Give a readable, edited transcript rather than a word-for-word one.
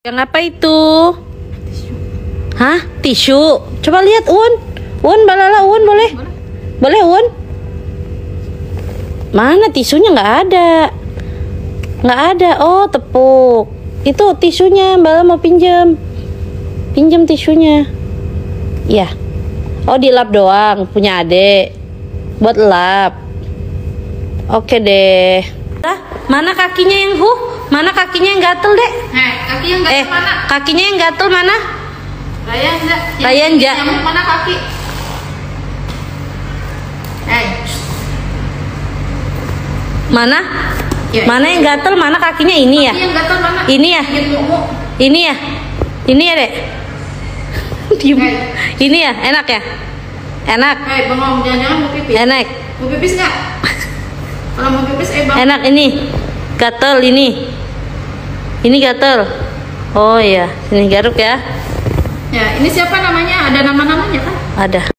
Yang apa itu? Hah? Tisu? Coba lihat, Un. Un, balala, Un, boleh? Boleh, Un? Mana tisunya? Nggak ada. Nggak ada. Oh, tepuk. Itu tisunya, Bala mau pinjem. Pinjem tisunya. Iya. Oh, dilap doang. Punya adek. Buat lap. Oke deh. Mana kakinya yang Mana kakinya yang gatel, Dek? Kaki yang gatel mana? Kakinya yang gatel mana? Raya enggak? Raya enggak? Yang mana kaki? Mana? Ya, mana yang gatel? Mana kakinya? Ini ya? Kaki yang gatel mana? Ini ya? Ini ya? Ini ya, Dek? Diem. Ini ya? Enak ya? Enak? Bengong, jangan-jangan mau pipis. Enak? Mau pipis nggak? Kalau mau pipis, Bang. Enak ini? Gatel ini? Ini gatel? Oh iya, ini garuk ya? Ya, ini siapa namanya? Ada nama-namanya kan? Ada.